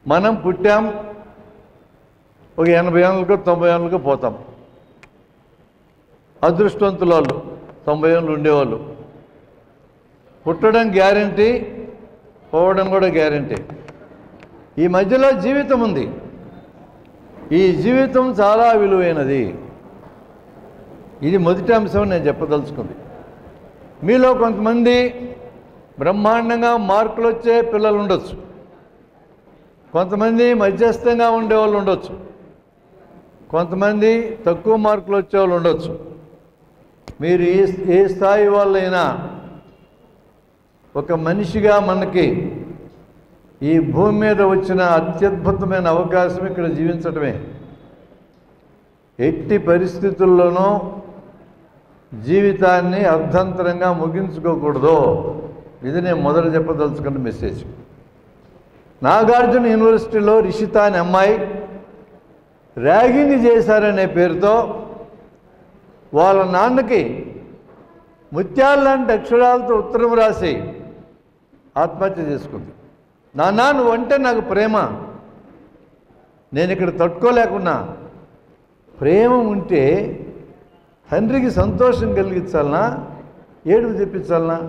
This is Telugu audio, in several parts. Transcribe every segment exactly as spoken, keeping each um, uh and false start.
మనం పుట్టాం, ఒక ఎనభై ఏళ్ళకు తొంభై ఏళ్ళకు పోతాం. అదృష్టవంతుల వాళ్ళు తొంభై ఏళ్ళు ఉండేవాళ్ళు. పుట్టడం గ్యారంటీ, పోవడం కూడా గ్యారంటీ. ఈ మధ్యలో జీవితం ఉంది. ఈ జీవితం చాలా విలువైనది. ఇది మొదటి అంశం నేను చెప్పదలుచుకుంది. మీలో కొంతమంది బ్రహ్మాండంగా మార్కులు వచ్చే పిల్లలు ఉండొచ్చు, కొంతమంది మధ్యస్థంగా ఉండేవాళ్ళు ఉండొచ్చు, కొంతమంది తక్కువ మార్కులు వచ్చేవాళ్ళు ఉండొచ్చు. మీరు ఏ ఏ స్థాయి వాళ్ళైనా ఒక మనిషిగా మనకి ఈ భూమి మీద వచ్చిన అత్యద్భుతమైన అవకాశం ఇక్కడ జీవించటమే. ఎట్టి పరిస్థితుల్లోనూ జీవితాన్ని అర్ధంతరంగా ముగించుకోకూడదు. ఇది నేను మొదట చెప్పదలుచుకున్న మెసేజ్. నాగార్జున యూనివర్సిటీలో రిషిత అనే అమ్మాయి ర్యాగింగ్ చేశారనే పేరుతో వాళ్ళ నాన్నకి ముత్యాల లాంటి అక్షరాలతో ఉత్తరం రాసి ఆత్మహత్య చేసుకుంది. నాన్న, నువ్వంటే నాకు ప్రేమ, నేను ఇక్కడ తట్టుకోలేకున్నా. ప్రేమ ఉంటే తండ్రికి సంతోషం కలిగించాలనా, ఏడుపు తెప్పించాలనా?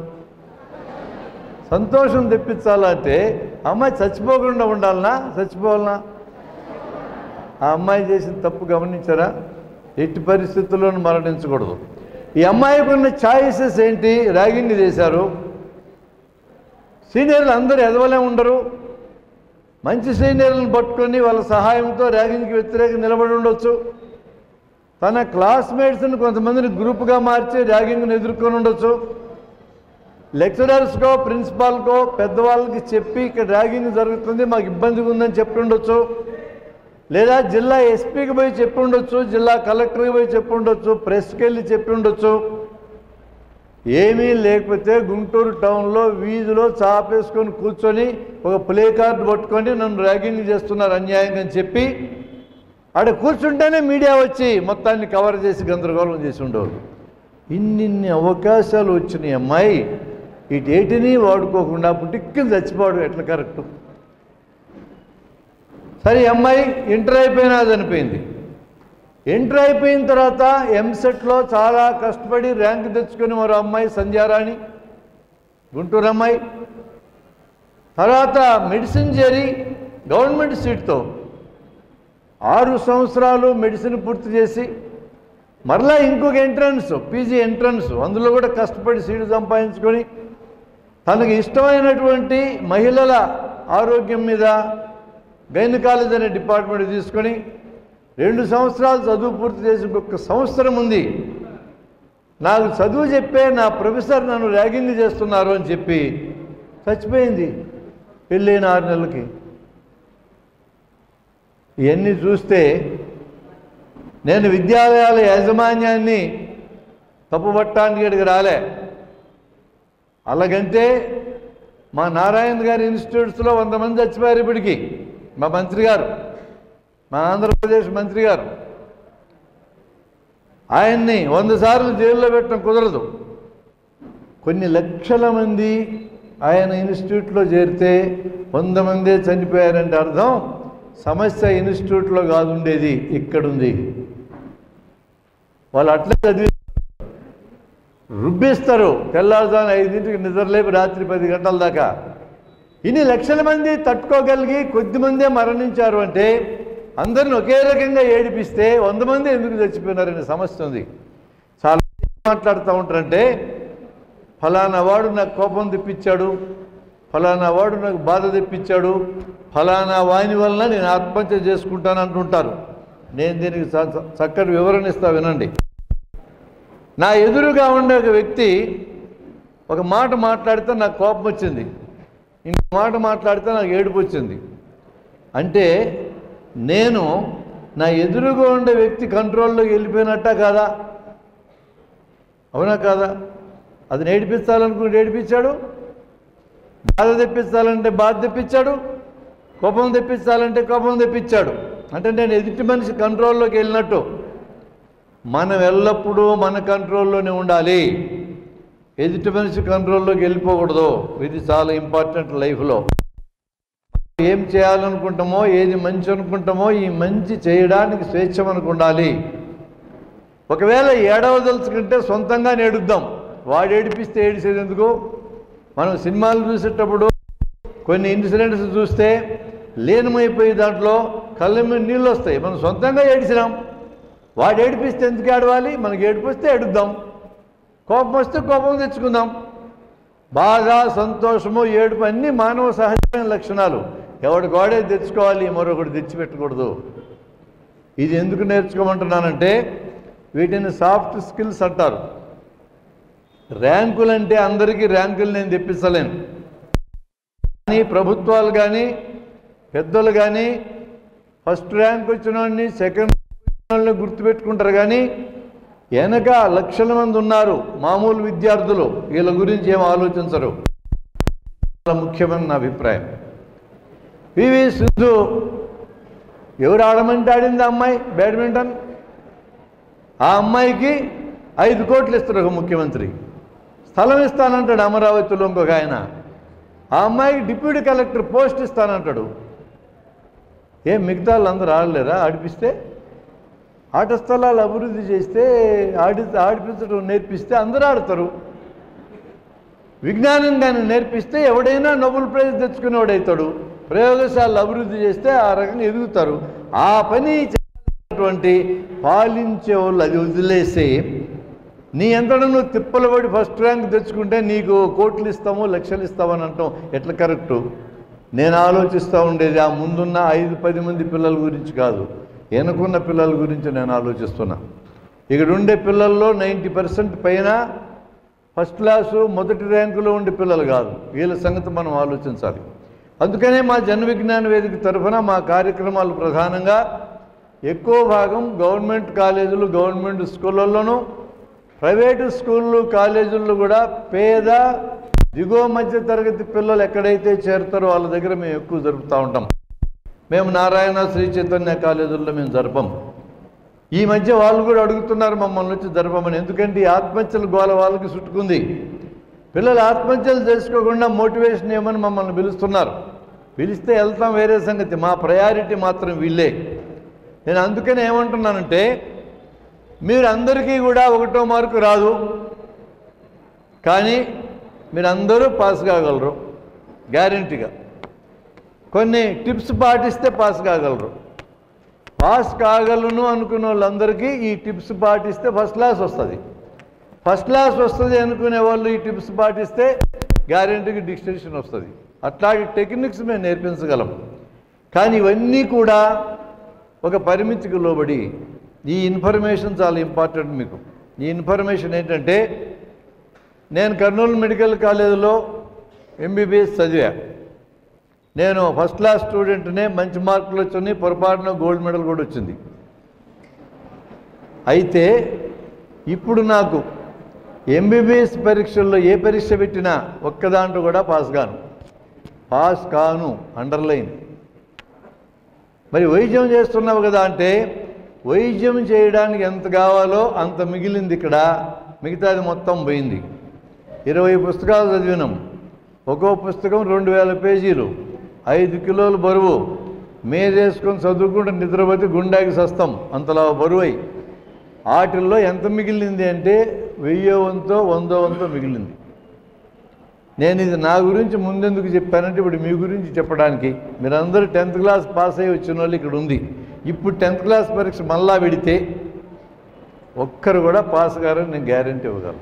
సంతోషం తెప్పించాలంటే అమ్మాయి చచ్చిపోకుండా ఉండాలనా, చచ్చిపోవాలనా? ఆ అమ్మాయి చేసిన తప్పు గమనించారా? ఎట్టి పరిస్థితుల్లోనూ మరణించకూడదు. ఈ అమ్మాయికి ఉన్న ఛాయిసెస్ ఏంటి? ర్యాగింగ్ చేశారు. సీనియర్లు అందరూ ఎదవలే ఉండరు. మంచి సీనియర్లను పట్టుకొని వాళ్ళ సహాయంతో ర్యాగింగ్కి వ్యతిరేకంగా నిలబడి ఉండొచ్చు. తన క్లాస్మేట్స్ని కొంతమందిని గ్రూప్గా మార్చి ర్యాగింగ్ని ఎదుర్కొని ఉండొచ్చు. లెక్చరర్స్కో ప్రిన్సిపాల్కో పెద్దవాళ్ళకి చెప్పి ఇక్కడ ర్యాగింగ్ జరుగుతుంది, మాకు ఇబ్బందిగా ఉందని చెప్పి ఉండొచ్చు. లేదా జిల్లా ఎస్పీకి పోయి చెప్పి ఉండొచ్చు, జిల్లా కలెక్టర్కి పోయి చెప్పి ఉండొచ్చు, ప్రెస్కి వెళ్ళి చెప్పి ఉండొచ్చు. ఏమీ లేకపోతే గుంటూరు టౌన్లో వీధిలో చాపేసుకొని కూర్చొని ఒక ప్లే కార్డు పట్టుకొని నన్ను ర్యాగింగ్ చేస్తున్నారు అన్యాయంగా అని చెప్పి ఆడ కూర్చుంటేనే మీడియా వచ్చి మొత్తాన్ని కవర్ చేసి గందరగోళం చేసి ఉండేవాళ్ళు. ఇన్నిన్ని అవకాశాలు వచ్చిన అమ్మాయి ఇటేటిని వాడుకోకుండా పుట్టిక్కిని చచ్చిపోవడం ఎట్లా కరెక్టు? సరే, అమ్మాయి ఇంటర్ అయిపోయినా చనిపోయింది. ఇంటర్ అయిపోయిన తర్వాత ఎంసెట్లో చాలా కష్టపడి ర్యాంక్ తెచ్చుకొని మరో అమ్మాయి సంధ్యారాణి, గుంటూరు అమ్మాయి. తర్వాత మెడిసిన్ చేరి గవర్నమెంట్ సీట్తో ఆరు సంవత్సరాలు మెడిసిన్ పూర్తి చేసి మరలా ఇంకొక ఎంట్రన్స్, పీజీ ఎంట్రన్స్, అందులో కూడా కష్టపడి సీటు సంపాదించుకొని తనకు ఇష్టమైనటువంటి మహిళల ఆరోగ్యం మీద గైనకాలజీ అనే డిపార్ట్మెంట్ తీసుకొని రెండు సంవత్సరాలు చదువు పూర్తి చేసి ఒక సంవత్సరం ఉంది. నాకు చదువు చెప్పే నా ప్రొఫెసర్ నన్ను ర్యాగింగ్ చేస్తున్నారు అని చెప్పి చచ్చిపోయింది పెళ్ళైన ఆరు నెలలకి. ఇవన్నీ చూస్తే నేను విద్యాలయాల యాజమాన్యాన్ని తప్పుపట్టడానికి ఇక్కడికి రాలే. అలాగంటే మా నారాయణ గారి ఇన్స్టిట్యూట్స్లో వంద మంది చచ్చిపోయారు ఇప్పటికి. మా మంత్రి గారు, మా ఆంధ్రప్రదేశ్ మంత్రి గారు, ఆయన్ని వంద సార్లు జైల్లో పెట్టడం కుదరదు. కొన్ని లక్షల మంది ఆయన ఇన్స్టిట్యూట్లో చేరితే వంద మందే చనిపోయారంటే అర్థం సమస్య ఇన్స్టిట్యూట్లో కాదు ఉండేది, ఇక్కడుంది. వాళ్ళు అట్లే చదివి రుబ్బిస్తారు. తెల్లారుజామున ఐదింటికి నిద్రలేపి రాత్రి పది గంటల దాకా. ఇన్ని లక్షల మంది తట్టుకోగలిగి కొద్దిమందే మరణించారు అంటే అందరిని ఒకే రకంగా ఏడిపిస్తే వంద మంది ఎందుకు చచ్చిపోయినారనే సమస్య ఉంది. చాలా మాట్లాడుతూ ఉంటారంటే ఫలానా వాడు నాకు కోపం తెప్పించాడు, ఫలానా వాడు నాకు బాధ తెప్పించాడు, ఫలానా వాని వలన నేను ఆత్మహత్య చేసుకుంటాను అంటుంటారు. నేను దీనికి చక్కటి వివరణ ఇస్తా, వినండి. నా ఎదురుగా ఉండే ఒక వ్యక్తి ఒక మాట మాట్లాడితే నాకు కోపం వచ్చింది, ఇంకో మాట మాట్లాడితే నాకు ఏడుపు వచ్చింది. అంటే నేను నా ఎదురుగా ఉండే వ్యక్తి కంట్రోల్లోకి వెళ్ళిపోయినట్టా కాదా? అవునా కాదా? అది ఏడిపించాలనుకుంటే ఏడిపించాడు, బాధ తెప్పించాలంటే బాధ తెప్పించాడు, కోపం తెప్పించాలంటే కోపం తెప్పించాడు. అంటే నేను ఎదుటి మనిషి కంట్రోల్లోకి వెళ్ళినట్టు. మనం ఎల్లప్పుడూ మన కంట్రోల్లోనే ఉండాలి, ఎదుటి మనిషి కంట్రోల్లోకి వెళ్ళిపోకూడదు. ఇది చాలా ఇంపార్టెంట్ లైఫ్లో. ఏం చేయాలనుకుంటామో, ఏది మంచి అనుకుంటామో ఈ మంచి చేయడానికి స్వేచ్ఛ మనకు ఉండాలి. ఒకవేళ ఏడవదలుచుకుంటే సొంతంగా ఏడుద్దాం. వాడు ఏడిపిస్తే ఏడిసేది ఎందుకు? మనం సినిమాలు చూసేటప్పుడు కొన్ని ఇన్సిడెంట్స్ చూస్తే లీనమైపోయి దాంట్లో కళ్ళ మీద నీళ్ళు వస్తాయి. మనం సొంతంగా ఏడిసినాం. వాడు ఏడిపిస్తే ఎందుకు ఏడవాలి? మనకి ఏడిపిస్తే ఏడుద్దాం. కోపం వస్తే కోపం తెచ్చుకుందాం. బాధ, సంతోషము, ఏడుపు అన్నీ మానవ సహజమైన లక్షణాలు. ఎవడి గోడే తెచ్చుకోవాలి, మరొకటి తెచ్చిపెట్టకూడదు. ఇది ఎందుకు నేర్చుకోమంటున్నానంటే వీటిని సాఫ్ట్ స్కిల్స్ అంటారు. ర్యాంకులంటే అందరికీ ర్యాంకులు నేను తెప్పించలేను. కానీ ప్రభుత్వాలు కానీ పెద్దలు కానీ ఫస్ట్ ర్యాంక్ వచ్చిన వాడిని, సెకండ్ వాళ్ళని గుర్తుపెట్టుకుంటారు. కానీ వెనక లక్షల మంది ఉన్నారు మామూలు విద్యార్థులు, వీళ్ళ గురించి ఏం ఆలోచించరు. చాలా ముఖ్యమైన నా అభిప్రాయం. పివి సింధు ఎవరు ఆడమంటే ఆడింది ఆ అమ్మాయి బ్యాడ్మింటన్. ఆ అమ్మాయికి ఐదు కోట్లు ఇస్తారు ఒక ముఖ్యమంత్రి. స్థలం ఇస్తానంటాడు అమరావతిలో ఇంకొక ఆయన. ఆ అమ్మాయికి డిప్యూటీ కలెక్టర్ పోస్ట్ ఇస్తానంటాడు. ఏం మిగతా వాళ్ళందరూ ఆడలేరా? ఆడిపిస్తే ఆట స్థలాలు అభివృద్ధి చేస్తే, ఆడి ఆడిపించడం నేర్పిస్తే అందరూ ఆడతారు. విజ్ఞానం కానీ నేర్పిస్తే ఎవడైనా నోబెల్ ప్రైజ్ తెచ్చుకునేవాడవుతాడు. ప్రయోగశాలలు అభివృద్ధి చేస్తే ఆ రకంగా ఎదుగుతారు. ఆ పని చేసినటువంటి పాలించే వాళ్ళు అది వదిలేసి నీ ఎంతటా నువ్వు తిప్పలు పడి ఫస్ట్ ర్యాంక్ తెచ్చుకుంటే నీకు కోట్లు ఇస్తాము, లక్షలు ఇస్తామని అంటాం ఎట్లా కరెక్టు? నేను ఆలోచిస్తూ ఉండేది ఆ ముందున్న ఐదు పది మంది పిల్లల గురించి కాదు, వెనుకున్న పిల్లల గురించి నేను ఆలోచిస్తున్నా. ఇక్కడ ఉండే పిల్లల్లో నైంటీ పర్సెంట్ పైన ఫస్ట్ క్లాసు మొదటి ర్యాంకులో ఉండే పిల్లలు కాదు. వీళ్ళ సంగతి మనం ఆలోచించాలి. అందుకనే మా జన విజ్ఞాన వేదిక తరఫున మా కార్యక్రమాలు ప్రధానంగా ఎక్కువ భాగం గవర్నమెంట్ కాలేజీలు, గవర్నమెంట్ స్కూళ్ళల్లోనూ, ప్రైవేటు స్కూళ్ళు కాలేజీల్లో కూడా పేద దిగువ మధ్య తరగతి పిల్లలు ఎక్కడైతే చేరుతారో వాళ్ళ దగ్గర మేము ఎక్కువ జరుపుతూ ఉంటాం. మేము నారాయణ శ్రీ చైతన్య కాలేజీల్లో మేము జరపం. ఈ మధ్య వాళ్ళు కూడా అడుగుతున్నారు మమ్మల్ని వచ్చి జరపమని. ఎందుకంటే ఈ ఆత్మహత్యల గోల వాళ్ళకి చుట్టుకుంది. పిల్లలు ఆత్మహత్యలు చేసుకోకుండా మోటివేషన్ ఏమని మమ్మల్ని పిలుస్తున్నారు. పిలిస్తే వెళ్తాం, వేరే సంగతి. మా ప్రయారిటీ మాత్రం వీళ్ళే. నేను అందుకని ఏమంటున్నానంటే మీరు అందరికీ కూడా ఒకటో మార్కు రాదు, కానీ మీరు అందరూ పాస్ కాగలరు గ్యారెంటీగా. కొన్ని టిప్స్ పాటిస్తే పాస్ కాగలరు. పాస్ కాగలను అనుకున్న వాళ్ళందరికీ ఈ టిప్స్ పాటిస్తే ఫస్ట్ క్లాస్ వస్తుంది. ఫస్ట్ క్లాస్ వస్తుంది అనుకునే వాళ్ళు ఈ టిప్స్ పాటిస్తే గ్యారెంటీకి డిస్టింక్షన్ వస్తుంది. అట్లాంటి టెక్నిక్స్ మేము నేర్పించగలం. కానీ ఇవన్నీ కూడా ఒక పరిమితికి లోబడి. ఈ ఇన్ఫర్మేషన్ చాలా ఇంపార్టెంట్ మీకు. ఈ ఇన్ఫర్మేషన్ ఏంటంటే నేను కర్నూలు మెడికల్ కాలేజీలో ఎంబీబీఎస్ చదివా. నేను ఫస్ట్ క్లాస్ స్టూడెంట్నే, మంచి మార్కులు వచ్చినాయి, పొరపాటున గోల్డ్ మెడల్ కూడా వచ్చింది. అయితే ఇప్పుడు నాకు ఎంబీబీఎస్ పరీక్షల్లో ఏ పరీక్ష పెట్టినా ఒక్కదాంట్లో కూడా పాస్ కాను. పాస్ కాను అండర్లైన్. మరి వైద్యం చేస్తున్నావు కదా అంటే వైద్యం చేయడానికి ఎంత కావాలో అంత మిగిలింది ఇక్కడ, మిగతాది మొత్తం పోయింది. ఇరవై పుస్తకాలు చదివినాం. ఒక్కో పుస్తకం రెండు వేల పేజీలు, ఐదు కిలోలు బరువు. మేరేసుకొని చదువుకుంటే నిద్రపోతే గుండెకి సస్తాం అంతలా బరువై. వాటిల్లో ఎంత మిగిలింది అంటే వెయ్యో వంతో వందో వంతో మిగిలింది. నేను ఇది నా గురించి ముందెందుకు చెప్పానంటే ఇప్పుడు మీ గురించి చెప్పడానికి. మీరందరూ టెన్త్ క్లాస్ పాస్ అయ్యి వచ్చిన వాళ్ళు ఇక్కడ ఉంది. ఇప్పుడు టెన్త్ క్లాస్ పరీక్ష మళ్ళా పెడితే ఒక్కరు కూడా పాస్ కారని నేను గ్యారెంటీ ఇవ్వగలను.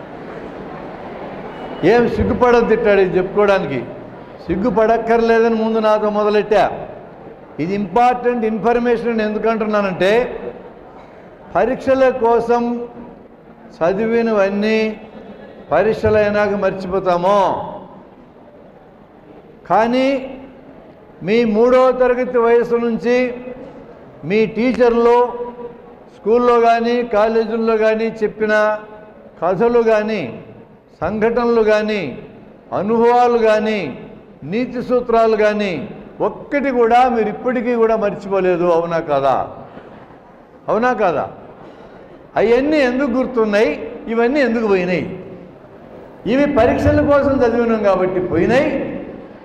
ఏం సిగ్గుపడదు తిట్టాడు ఇది చెప్పుకోవడానికి. సిగ్గుపడక్కర్లేదని ముందు నాతో మొదలెట్టా. ఇది ఇంపార్టెంట్ ఇన్ఫర్మేషన్ ఎందుకంటున్నానంటే పరీక్షల కోసం చదివినవన్నీ పరీక్షలు అయినాక మర్చిపోతాము. కానీ మీ మూడవ తరగతి వయసు నుంచి మీ టీచర్లు స్కూల్లో కానీ కాలేజీల్లో కానీ చెప్పిన కథలు కానీ సంఘటనలు కానీ అనుభవాలు కానీ నీతి సూత్రాలు కానీ ఒక్కటి కూడా మీరు ఇప్పటికీ కూడా మర్చిపోలేదు. అవునా కాదా? అవునా కాదా? అవన్నీ ఎందుకు గుర్తున్నాయి? ఇవన్నీ ఎందుకు పోయినాయి? ఇవి పరీక్షల కోసం చదివినాం కాబట్టి పోయినాయి.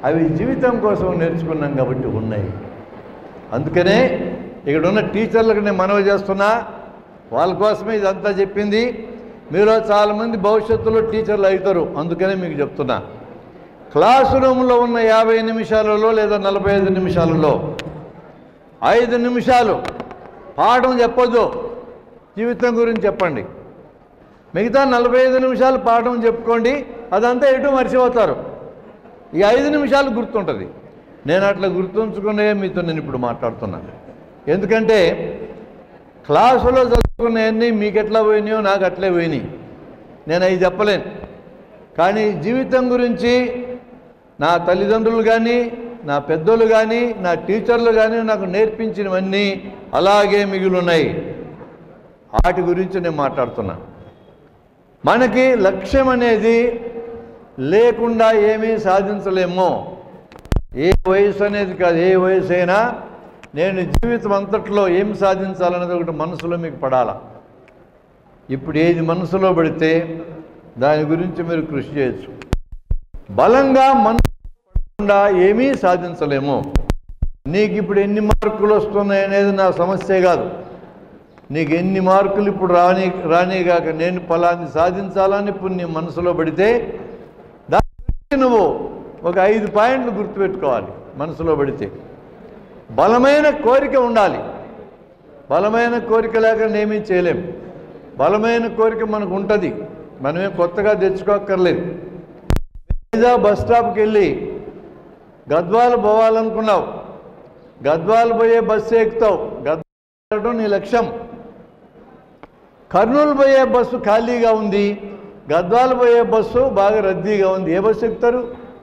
అవి జీవితం కోసం నేర్చుకున్నాం కాబట్టి ఉన్నాయి. అందుకనే ఇక్కడ ఉన్న టీచర్లకు నేను మనవి చేస్తున్నా, వాళ్ళ కోసమే ఇదంతా చెప్పింది. మీలో చాలామంది భవిష్యత్తులో టీచర్లు అవుతారు, అందుకనే మీకు చెప్తున్నా. క్లాస్ రూమ్లో ఉన్న యాభై నిమిషాలలో లేదా నలభై ఐదు నిమిషాలలో ఐదు నిమిషాలు పాఠం చెప్పొద్దు, జీవితం గురించి చెప్పండి. మిగతా నలభై ఐదు నిమిషాలు పాఠం చెప్పుకోండి, అదంతా ఎటు మర్చిపోతారు. ఈ ఐదు నిమిషాలు గుర్తుంటుంది. నేను అట్లా గుర్తుంచుకునే మీతో నేను ఇప్పుడు మాట్లాడుతున్నాను. ఎందుకంటే క్లాసులో చదువుకునేవన్నీ మీకు ఎట్లా పోయినాయో నాకు అట్లే పోయినాయి. నేను అవి చెప్పలేను. కానీ జీవితం గురించి నా తల్లిదండ్రులు కానీ, నా పెద్దోళ్ళు కానీ, నా టీచర్లు కానీ నాకు నేర్పించినవన్నీ అలాగే మిగిలి ఉన్నాయి. వాటి గురించి నేను మాట్లాడుతున్నా. మనకి లక్ష్యం అనేది లేకుండా ఏమీ సాధించలేమో. ఏ వయసు అనేది కాదు, ఏ వయసు అయినా నేను జీవితం అంతట్లో ఏం సాధించాలనేది ఒకటి మనసులో మీకు పడాల. ఇప్పుడు ఏది మనసులో పడితే దాని గురించి మీరు కృషి చేయొచ్చు. బలంగా మనసు పడకుండా ఏమీ సాధించలేము. నీకు ఇప్పుడు ఎన్ని మార్కులు వస్తున్నాయి అనేది నా సమస్య కాదు. నీకు ఎన్ని మార్కులు ఇప్పుడు రాని రానిగాక నేను ఫలాన్ని సాధించాలని ఇప్పుడు నీ మనసులో పడితే దాని గురించి నువ్వు ఒక ఐదు పాయింట్లు గుర్తుపెట్టుకోవాలి. మనసులో పడితే బలమైన కోరిక ఉండాలి. బలమైన కోరిక లేకుండా ఏమీ చేయలేం. బలమైన కోరిక మనకు ఉంటుంది, మనమే కొత్తగా తెచ్చుకోక్కర్లేదు. వైజా బస్ స్టాప్కి వెళ్ళి గద్వాలు పోవాలనుకున్నావు, గద్వాలు పోయే బస్సు ఎక్కుతావు, గద్వాలు నీ లక్ష్యం. కర్నూలు పోయే బస్సు ఖాళీగా ఉంది, గద్వాలు పోయే బస్సు బాగా రద్దీగా ఉంది. ఏ బస్సు ఎక్కుతారు?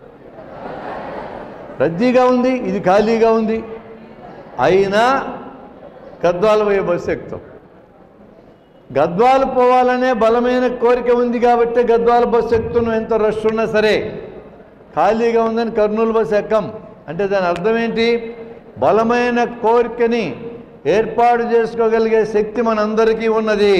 రద్దీగా ఉంది, ఇది ఖాళీగా ఉంది, అయినా గద్వాలు పోయే బస్సు ఎక్కుతాం. గద్వాలు పోవాలనే బలమైన కోరిక ఉంది కాబట్టి గద్వాల బస్సు ఎక్కుతున్నాం. ఎంత రష్ ఉన్నా సరే ఖాళీగా ఉందని కర్నూలు బస్సు ఎక్కం. అంటే దాని అర్థం ఏంటి? బలమైన కోరికని ఏర్పాటు చేసుకోగలిగే శక్తి మనందరికీ ఉన్నది.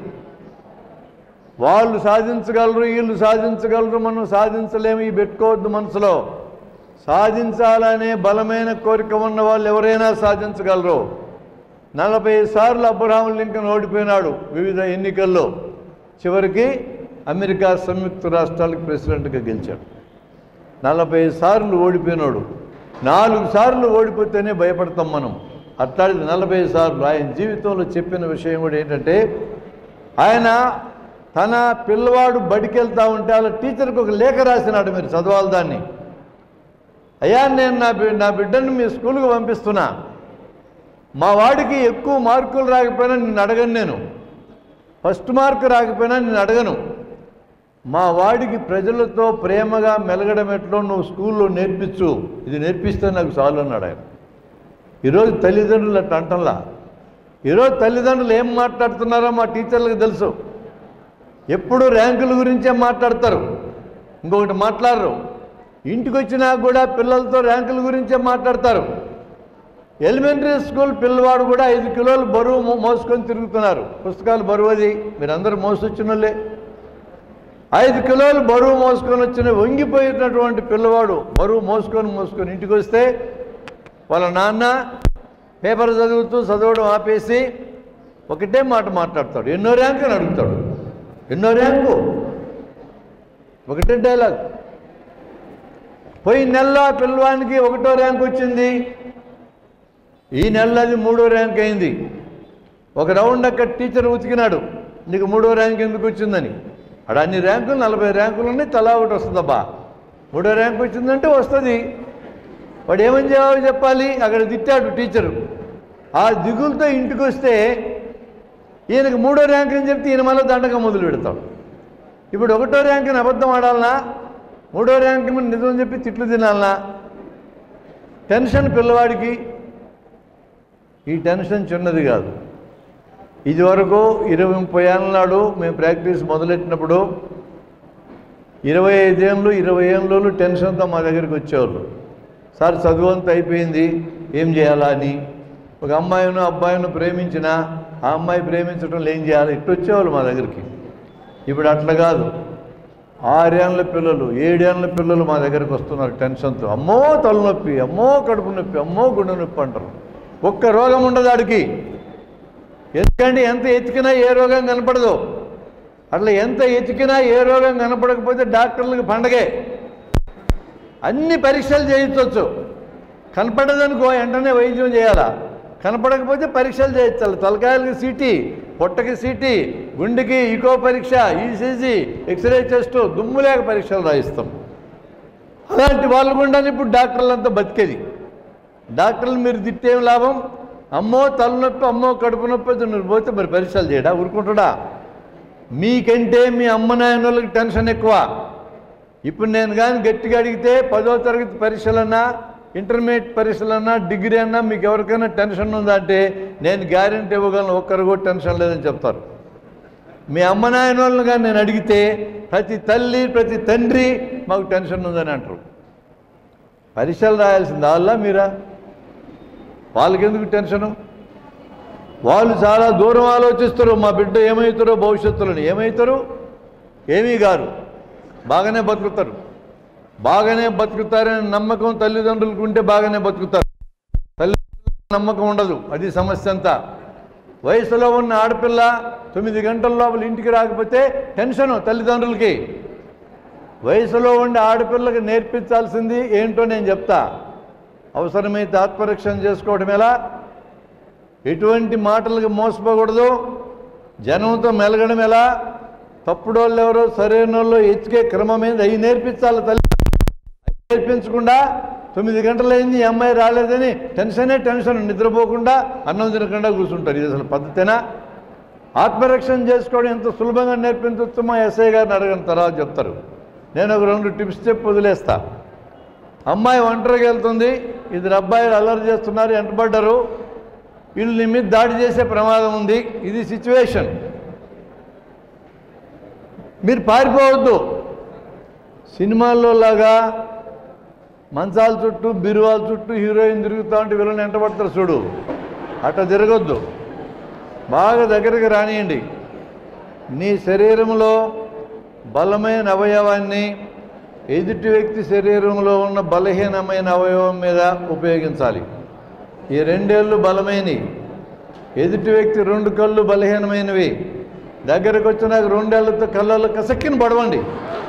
వాళ్ళు సాధించగలరు, వీళ్ళు సాధించగలరు, మనం సాధించలేము, ఇవి పెట్టుకోవద్దు మనసులో. సాధించాలనే బలమైన కోరిక ఉన్న వాళ్ళు ఎవరైనా సాధించగలరు. నలభై సార్లు అబ్రహాం లింకన్ ఓడిపోయినాడు వివిధ ఎన్నికల్లో. చివరికి అమెరికా సంయుక్త రాష్ట్రాలకు ప్రెసిడెంట్గా గెలిచాడు. నలభై సార్లు ఓడిపోయినాడు. నాలుగు సార్లు ఓడిపోతేనే భయపడతాం మనం. అట్లాంటిది నలభై సార్లు. ఆయన జీవితంలో చెప్పిన విషయం కూడా ఏంటంటే, ఆయన తన పిల్లవాడు బడికి వెళ్తూ ఉంటే వాళ్ళ టీచర్కి ఒక లేఖ రాసినాడు, మీరు చదవాలి దాన్ని. అయ్యా, నేను నా బి నా బిడ్డను మీ స్కూల్కి పంపిస్తున్నా, మా వాడికి ఎక్కువ మార్కులు రాకపోయినా నిన్ను అడగను, నేను ఫస్ట్ మార్కు రాకపోయినా నిన్ను అడగను, మా వాడికి ప్రజలతో ప్రేమగా మెలగడం ఎట్లో నువ్వు స్కూల్లో నేర్పించు, ఇది నేర్పిస్తే నాకు చాలు అన్నాడు ఆయన. ఈరోజు తల్లిదండ్రులు అట్లా అంటంలా. ఈరోజు తల్లిదండ్రులు ఏం మాట్లాడుతున్నారో మా టీచర్లకు తెలుసు. ఎప్పుడు ర్యాంకుల గురించే మాట్లాడతారు, ఇంకొకటి మాట్లాడరు. ఇంటికి వచ్చినా కూడా పిల్లలతో ర్యాంకుల గురించే మాట్లాడతారు. ఎలిమెంటరీ స్కూల్ పిల్లవాడు కూడా ఐదు కిలోలు బరువు మోసుకొని తిరుగుతున్నారు. పుస్తకాలు బరువు, అది మీరందరూ మోసొచ్చిన వాళ్ళే. ఐదు కిలోలు బరువు మోసుకొని వచ్చిన వంగిపోయినటువంటి పిల్లవాడు బరువు మోసుకొని మోసుకొని ఇంటికి వస్తే వాళ్ళ నాన్న పేపర్ చదువుతూ చదవడం ఆపేసి ఒకటే మాట మాట్లాడతాడు, ఎన్నో ర్యాంకు అని అడుగుతాడు. ఎన్నో ర్యాంకు? ఒకటే డైలాగ్. పోయి నెలలో పిల్లవానికి ఒకటో ర్యాంక్ వచ్చింది, ఈ నెలలో అది మూడో ర్యాంక్ అయింది. ఒక రౌండ్ అక్కడ టీచర్ ఉతికినాడు, నీకు మూడో ర్యాంక్ ఎందుకు వచ్చిందని. అక్కడ అన్ని ర్యాంకులు నలభై ర్యాంకులు ఉన్నాయి, తలా ఒకటి వస్తుందబ్బా. మూడో ర్యాంక్ వచ్చిందంటే వస్తుంది. వాడు ఏమని జవాబు చెప్పాలి? అక్కడ తిట్టాడు టీచరు. ఆ దిగులతో ఇంటికి వస్తే ఈయనకు మూడో ర్యాంక్ అని చెప్తే ఈయన మళ్ళీ దండగా మొదలు పెడతాడు. ఇప్పుడు ఒకటో ర్యాంకుని అబద్ధం ఆడాలనా, మూడో ర్యాంక్ మీద నిజం చెప్పి తిట్లు తినాలనా? టెన్షన్ పిల్లవాడికి. ఈ టెన్షన్ చిన్నది కాదు. ఇదివరకు ఇరవై ముప్పై ఏళ్ళ నాడు మేము ప్రాక్టీస్ మొదలెట్టినప్పుడు ఇరవై ఐదేళ్ళు ఇరవై ఏళ్ళు టెన్షన్తో మా దగ్గరికి వచ్చేవాళ్ళు. సార్ చదువు అంతా అయిపోయింది, ఏం చేయాలా అని. ఒక అమ్మాయిను అబ్బాయిను ప్రేమించినా ఆ అమ్మాయి ప్రేమించడంలో ఏం చేయాలి, ఇట్టు వచ్చేవాళ్ళు మా దగ్గరికి. ఇప్పుడు అట్లా కాదు. ఆరేళ్ళ పిల్లలు ఏడేళ్ళ పిల్లలు మా దగ్గరికి వస్తున్నారు టెన్షన్తో. అమ్మో తలనొప్పి, అమ్మో కడుపు నొప్పి, అమ్మో గుండె నొప్పి అంటారు. ఒక్క రోగం ఉండదు ఆడికి. ఎందుకంటే ఎంత ఎతికినా ఏ రోగం కనపడదు. అట్లా ఎంత ఎతికినా ఏ రోగం కనపడకపోతే డాక్టర్లకు పండగే. అన్ని పరీక్షలు చేయించవచ్చు. కనపడదనుకో వెంటనే వైద్యం చేయాలా, కనపడకపోతే పరీక్షలు చేయించాలి. తలకాయలకి సీటీ, పొట్టకి సీటీ, గుండెకి ఈకో పరీక్ష, ఈసీజీ, ఎక్స్రే టెస్ట్, దుమ్ము లేక పరీక్షలు రాయిస్తాం. అలాంటి వాళ్ళు కూడా ఇప్పుడు డాక్టర్లంతా బతికేది. డాక్టర్లు మీరు తిట్టేం లాభం? అమ్మో తలనొప్పి, అమ్మో కడుపు నొప్పి మీరు పోతే మరి పరీక్షలు చేయడా, ఊరుకుంటాడా? మీకంటే మీ అమ్మ నాయన వాళ్ళకి టెన్షన్ ఎక్కువ. ఇప్పుడు నేను కానీ గట్టిగా అడిగితే పదో తరగతి పరీక్షలన్నా, ఇంటర్మీడియట్ పరీక్షలన్నా, డిగ్రీ అన్నా మీకు ఎవరికైనా టెన్షన్ ఉందా అంటే నేను గ్యారెంటీ ఇవ్వగలను, ఒక్కరు కూడా టెన్షన్ లేదని చెప్తారు. మీ అమ్మ నాయన వాళ్ళని కానీ నేను అడిగితే ప్రతి తల్లి ప్రతి తండ్రి మాకు టెన్షన్ ఉందని అంటారు. పరీక్షలు రాయాల్సింది వాళ్ళ మీరా? వాళ్ళకెందుకు టెన్షను? వాళ్ళు చాలా దూరం ఆలోచిస్తారు. మా బిడ్డ ఏమవుతారో భవిష్యత్తులోని. ఏమవుతారు? ఏమీ గారు, బాగానే బతుకుతారు. బాగానే బతుకుతారనే నమ్మకం తల్లిదండ్రులకు ఉంటే బాగానే బతుకుతారు. తల్లిదండ్రులకు నమ్మకం ఉండదు. అది సమస్య అంతా. వయసులో ఉన్న ఆడపిల్ల తొమ్మిది గంటల లోపల ఇంటికి రాకపోతే టెన్షను తల్లిదండ్రులకి. వయసులో ఉండే ఆడపిల్లకి నేర్పించాల్సింది ఏంటో నేను చెప్తా. అవసరమైతే ఆత్మరక్షణ చేసుకోవడం ఎలా, ఎటువంటి మాటలకు మోసపోకూడదు, జనంతో మెలగడం ఎలా, తప్పుడోళ్ళు ఎవరో సరైన వాళ్ళు ఎత్తుకే క్రమం ఏంది అవి నేర్పించాలి. తల్లి నేర్పించకుండా తొమ్మిది గంటలైంది ఈ అమ్మాయి రాలేదని టెన్షనే టెన్షన్, నిద్రపోకుండా అన్నం తినకుండా కూర్చుంటారు. ఇది అసలు పద్ధతేనా? ఆత్మరక్షణ చేసుకోవడం ఎంత సులభంగా నేర్పించవచ్చు మా ఎస్ఐ గారిని అడగని తర్వాత చెప్తారు. నేను ఒక రెండు టిప్స్ చెప్పి వదిలేస్తా. అమ్మాయి ఒంటరిగా వెళ్తుంది, ఇద్దరు అబ్బాయిలు అల్లరి చేస్తున్నారు, వెంటబడ్డారు, వీళ్ళు నీ మీద దాడి చేసే ప్రమాదం ఉంది. ఇది సిచ్యువేషన్. మీరు పారిపోవద్దు. సినిమాల్లో లాగా మంచాల చుట్టూ బిరువాల చుట్టూ హీరోయిన్ తిరుగుతూ ఉంటే వీళ్ళని వెంటబడతారు చూడు, అట్లా తిరగొద్దు. బాగా దగ్గరికి రానియండి. నీ శరీరంలో బలమైన అవయవాన్ని ఎదుటి వ్యక్తి శరీరంలో ఉన్న బలహీనమైన అవయవం మీద ఉపయోగించాలి. ఈ రెండేళ్ళు బలమైనవి, ఎదుటి వ్యక్తి రెండు కళ్ళు బలహీనమైనవి. దగ్గరకు వచ్చినాక రెండేళ్లతో కళ్ళల్లో కసక్కిన పడవండి.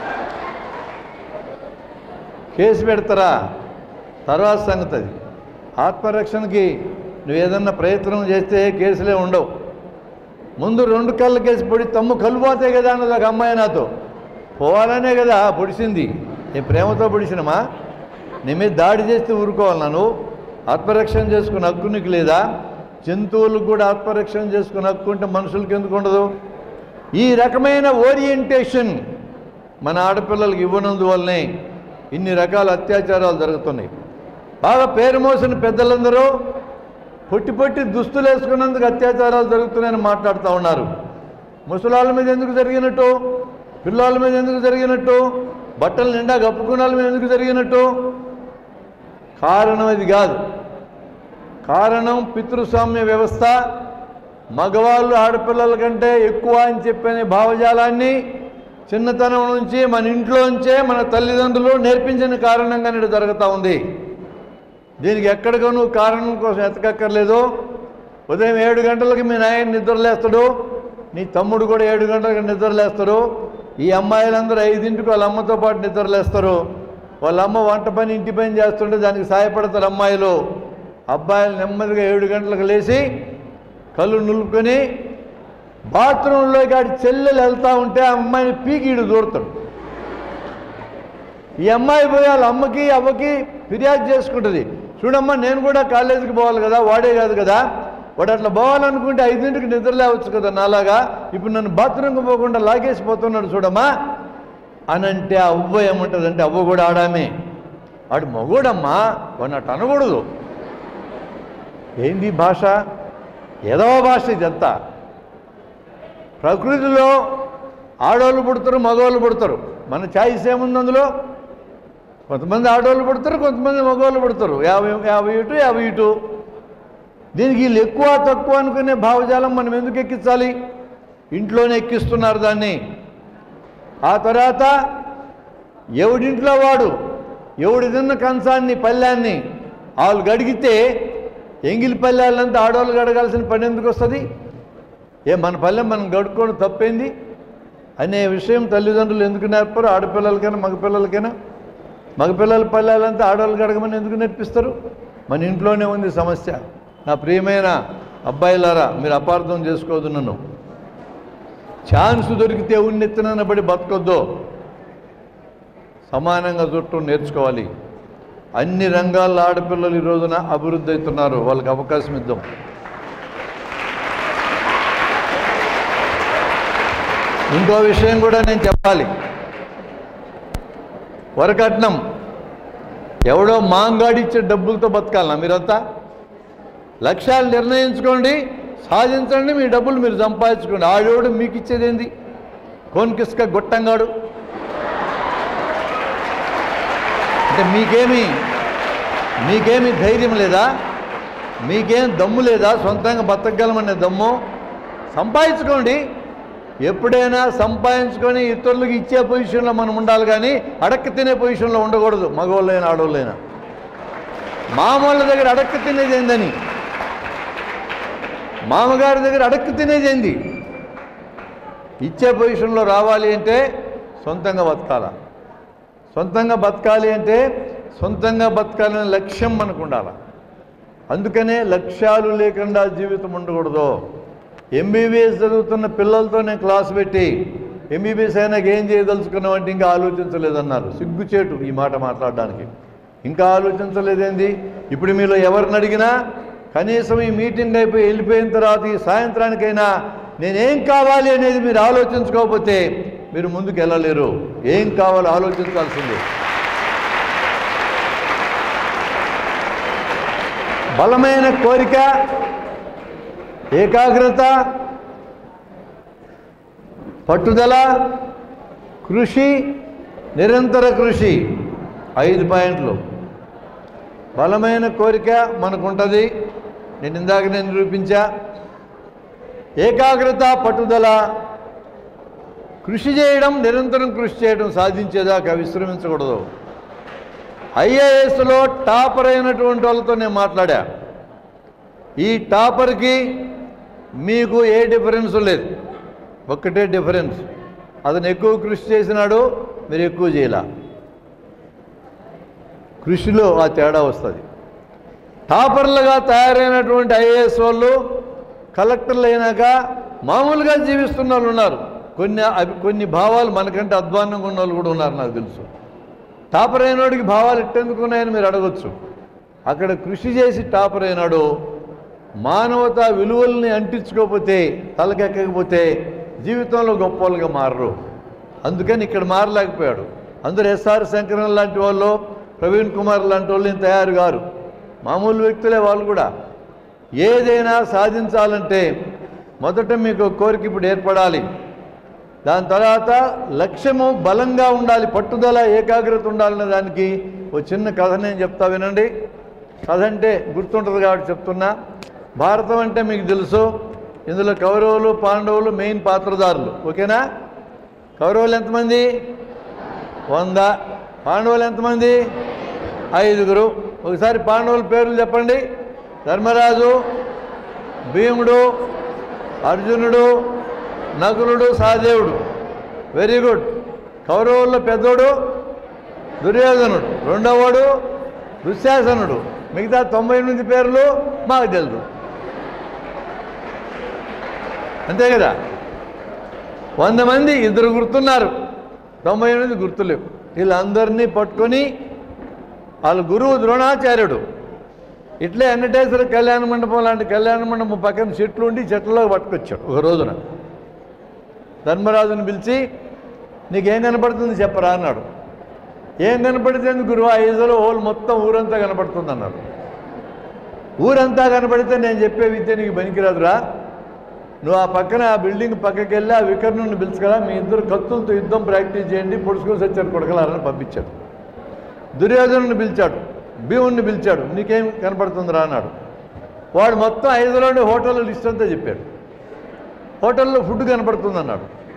కేసు పెడతారా తర్వాత సంగతి. అది ఆత్మరక్షణకి నువ్వు ఏదన్నా ప్రయత్నం చేస్తే కేసులే ఉండవు. ముందు రెండు కళ్ళు కేసు పొడి తమ్ము కళ్ళు పోతాయి కదా అన్నది ఒక అమ్మాయి నాతో. పోవాలనే కదా పొడిచింది. నేను ప్రేమతో పొడిచినమా? నీ మీద దాడి చేస్తే ఊరుకోవాలి. నన్ను ఆత్మరక్షణ చేసుకున్న హక్కు నీకు లేదా? జంతువులకు కూడా ఆత్మరక్షణ చేసుకున్న హక్కు ఉంటే మనుషులకి ఎందుకు ఉండదు? ఈ రకమైన ఓరియంటేషన్ మన ఆడపిల్లలకి ఇవ్వనందువల్లనే ఇన్ని రకాల అత్యాచారాలు జరుగుతున్నాయి. బాగా పేరు మోసిన పెద్దలందరూ పొట్టి పొట్టి దుస్తులు వేసుకున్నందుకు అత్యాచారాలు జరుగుతున్నాయని మాట్లాడుతూ ఉన్నారు. ముసలాళ్ళ మీద ఎందుకు జరిగినట్టు, పిల్లల మీద ఎందుకు జరిగినట్టు, బట్టలు నిండా కప్పుకున్న వాళ్ళ మీద ఎందుకు జరిగినట్టు? కారణం ఇది కాదు. కారణం పితృస్వామ్య వ్యవస్థ. మగవాళ్ళు ఆడపిల్లల కంటే ఎక్కువ అని చెప్పనే భావజాలాన్ని చిన్నతనం నుంచి మన ఇంట్లోంచే మన తల్లిదండ్రులు నేర్పించిన కారణంగా నేడు జరుగుతూ ఉంది. దీనికి ఎక్కడికనూ కారణం కోసం ఎతకక్కర్లేదు. ఉదయం ఏడు గంటలకి మీ నాయన నిద్రలేస్తాడు, నీ తమ్ముడు కూడా ఏడు గంటలకు నిద్రలేస్తారు. ఈ అమ్మాయిలందరూ ఐదింటికి వాళ్ళ అమ్మతో పాటు నిద్రలేస్తారు. వాళ్ళ అమ్మ వంట పని ఇంటి పని చేస్తుంటే దానికి సాయపడతారు అమ్మాయిలు. అబ్బాయిలు నెమ్మదిగా ఏడు గంటలకు లేచి కళ్ళు నులుపుకొని బాత్రూంలోకి ఆడి చెల్లెలు వెళ్తూ ఉంటే ఆ అమ్మాయిని పీకీడు దూరుతాడు. ఈ అమ్మాయి పోయి వాళ్ళ అమ్మకి అవ్వకి ఫిర్యాదు చేసుకుంటుంది. చూడమ్మా, నేను కూడా కాలేజీకి పోవాలి కదా, వాడే కాదు కదా, వాడు అట్లా పోవాలనుకుంటే ఐదింటికి నిద్ర లేవచ్చు కదా నాలాగా, ఇప్పుడు నన్ను బాత్రూమ్కి పోకుండా లాగేసిపోతున్నాడు చూడమ్మా అని అంటే అవ్వ ఏమంటుంది అంటే, అవ్వ కూడా ఆడామే, వాడు మగోడమ్మా, వాడిని అట్టు అనకూడదు. ఏంది భాష? ఏదో భాష ఇదంతా. ప్రకృతిలో ఆడవాళ్ళు పుడతారు, మగవాళ్ళు పుడతారు. మన ఛాయిస్ ఏముంది అందులో? కొంతమంది ఆడవాళ్ళు పుడతారు, కొంతమంది మగవాళ్ళు పుడతారు. యాభై యాభై ఇటు యాభై ఇటు. దీనికి వీళ్ళు ఎక్కువ తక్కువ అనుకునే భావజాలం మనం ఎందుకు ఎక్కించాలి? ఇంట్లోనే ఎక్కిస్తున్నారు దాన్ని. ఆ తర్వాత ఎవడింట్లో వాడు ఎవడు తిన్న కంచాన్ని పళ్ళాన్ని వాళ్ళు గడిగితే ఎంగిలి పల్లెలంతా ఆడవాళ్ళు గడగాల్సిన పని ఎందుకు వస్తుంది? ఏ మన పల్లెం మనం గడుక్కోవడం తప్పేంది అనే విషయం తల్లిదండ్రులు ఎందుకు నేర్పరు? ఆడపిల్లలకైనా మగపిల్లలకైనా మగపిల్లల పల్లెలంతా ఆడవాళ్ళు గడగమని ఎందుకు నేర్పిస్తారు? మన ఇంట్లోనే ఉంది సమస్య. నా ప్రియమైన అబ్బాయిలారా, మీరు అపార్థం చేసుకోవద్దు. నన్ను ఛాన్స్ దొరికితే ఉన్నెత్తిన పడి బతకొద్దు. సమానంగా చుట్టూ నేర్చుకోవాలి. అన్ని రంగాల్లో ఆడపిల్లలు ఈ రోజున అభివృద్ధి అవుతున్నారు. వాళ్ళకి అవకాశం ఇద్దాం. ఇంకో విషయం కూడా నేను చెప్పాలి. వరకట్నం ఎవడో మాంగాడిచ్చే డబ్బులతో బతకాలనా? మీరంతా లక్ష్యాలు నిర్ణయించుకోండి, సాధించండి, మీ డబ్బులు మీరు సంపాదించుకోండి. ఆడేవాడు మీకు ఇచ్చేదేంది? కోన్కిస్క గొట్టంగాడు అంటే మీకేమి మీకేమి ధైర్యం లేదా? మీకేం దమ్ము లేదా? సొంతంగా బతకగలమనే దమ్ము సంపాదించుకోండి. ఎప్పుడైనా సంపాదించుకొని ఇతరులకు ఇచ్చే పొజిషన్లో మనం ఉండాలి, కానీ అడక్క తినే పొజిషన్లో ఉండకూడదు. మగవాళ్ళైనా ఆడవాళ్ళైనా మామూళ్ళ దగ్గర అడక్క తినేది ఏందని, మామగారి దగ్గర అడక్కు తినేది ఏంది? ఇచ్చే పొజిషన్లో రావాలి అంటే సొంతంగా బతకాల. సొంతంగా బతకాలి అంటే సొంతంగా బతకాలనే లక్ష్యం మనకు ఉండాలి. అందుకనే లక్ష్యాలు లేకుండా జీవితం ఉండకూడదు. ఎంబీబీఎస్ చదువుతున్న పిల్లలతో నేను క్లాస్ పెట్టి ఎంబీబీఎస్ అయినాక ఏం చేయదలుచుకున్నామంటే ఇంకా ఆలోచించలేదన్నారు. సిగ్గుచేటు ఈ మాట మాట్లాడడానికి. ఇంకా ఆలోచించలేదేంది? ఇప్పుడు మీలో ఎవరిని అడిగినా కనీసం ఈ మీటింగ్ అయిపోయి వెళ్ళిపోయిన తర్వాత ఈ సాయంత్రానికైనా నేనేం కావాలి అనేది మీరు ఆలోచించుకోకపోతే మీరు ముందుకు వెళ్ళలేరు. ఏం కావాలో ఆలోచించాల్సిందే. బలమైన కోరిక, ఏకాగ్రత, పట్టుదల, కృషి, నిరంతర కృషి. ఐదు పాయింట్లు. బలమైన కోరిక మనకుంటుంది, నేను ఇందాక నేను నిరూపించా. ఏకాగ్రత, పట్టుదల, కృషి చేయడం, నిరంతరం కృషి చేయడం, సాధించేదాకా విశ్రమించకూడదు. ఐఏఎస్లో టాపర్ అయినటువంటి వాళ్ళతో నేను మాట్లాడా. ఈ టాపర్కి మీకు ఏ డిఫరెన్స్ లేదు, ఒక్కటే డిఫరెన్స్. అతను ఎక్కువ కృషి చేసినాడు, మీరు ఎక్కువ చేయలే. కృషిలో ఆ తేడా వస్తుంది. టాపర్లుగా తయారైనటువంటి ఐఏఎస్ వాళ్ళు కలెక్టర్లు అయినాక మామూలుగా జీవిస్తున్న వాళ్ళు ఉన్నారు. కొన్ని అవి కొన్ని భావాలు మనకంటే అధ్వాన్నంగా ఉన్న వాళ్ళు కూడా ఉన్నారు, నాకు తెలుసు. టాపర్ అయినోడికి భావాలు ఎట్టెందుకున్నాయని మీరు అడగచ్చు. అక్కడ కృషి చేసి టాపర్ అయినాడు. మానవతా విలువల్ని అంటించుకోకపోతే, తలకెక్కకపోతే జీవితంలో గొప్ప వాళ్ళుగా మారరు. అందుకని ఇక్కడ మారలేకపోయాడు. అందరూ ఎస్ఆర్ శంకరన్ లాంటి వాళ్ళు, ప్రవీణ్ కుమార్ లాంటి వాళ్ళు తయారు గారు. మామూలు వ్యక్తులే వాళ్ళు కూడా. ఏదైనా సాధించాలంటే మొదట మీకు కోరిక ఇప్పుడు ఏర్పడాలి. దాని తర్వాత లక్ష్యము బలంగా ఉండాలి, పట్టుదల, ఏకాగ్రత ఉండాలనే దానికి ఓ చిన్న కథ నేను చెప్తా వినండి. కథ అంటే గుర్తుంటుంది కాబట్టి చెప్తున్నా. భారతం అంటే మీకు తెలుసు. ఇందులో కౌరవులు, పాండవులు మెయిన్ పాత్రధారులు. ఓకేనా? కౌరవులు ఎంతమంది? వంద. పాండవులు ఎంతమంది? ఐదుగురు. ఒకసారి పాండవుల పేర్లు చెప్పండి. ధర్మరాజు, భీముడు, అర్జునుడు, నకులుడు, సహదేవుడు. Very good. కౌరవుల్లో పెద్దోడు దుర్యోధనుడు, రెండవవాడు దుశ్శాసనుడు. మిగతా తొంభై ఎనిమిది పేర్లు మాకు తెలుసు, అంతే కదా. వంద మంది ఇద్దరు గుర్తున్నారు, తొంభై ఎనిమిది గుర్తులేవు. వీళ్ళందరినీ పట్టుకొని వాళ్ళ గురువు ద్రోణాచార్యుడు ఇట్లే వెంకటేశ్వర కళ్యాణ మండపం లాంటి కళ్యాణ మండపం పక్కన చెట్లు ఉండి చెట్లలో పట్టుకొచ్చాడు. ఒక రోజున ధర్మరాజుని పిలిచి, నీకేం కనపడుతుంది చెప్పరా అన్నాడు. ఏం కనపడుతుంది గురువు? ఐదులో ఓళ్ళు మొత్తం ఊరంతా కనపడుతుంది అన్నాడు. ఊరంతా కనపడితే నేను చెప్పే విద్య నీకు పనికిరాదురా. నువ్వు ఆ పక్కన ఆ బిల్డింగ్ పక్కకి వెళ్ళి ఆ వికర్ణుని పిలుచుకరా, మీ ఇద్దరు కత్తులతో యుద్ధం ప్రాక్టీస్ చేయండి, పొడుచుకొని వచ్చారు కొడకలారని పంపించాడు. దుర్యోధనుని పిలిచాడు, భీముడిని పిలిచాడు. నీకేం కనపడుతుందిరా అన్నాడు. వాడు మొత్తం ఐదులోని హోటల్ లిస్ట్ అంతా చెప్పాడు. హోటల్లో ఫుడ్ కనపడుతుంది అన్నాడు.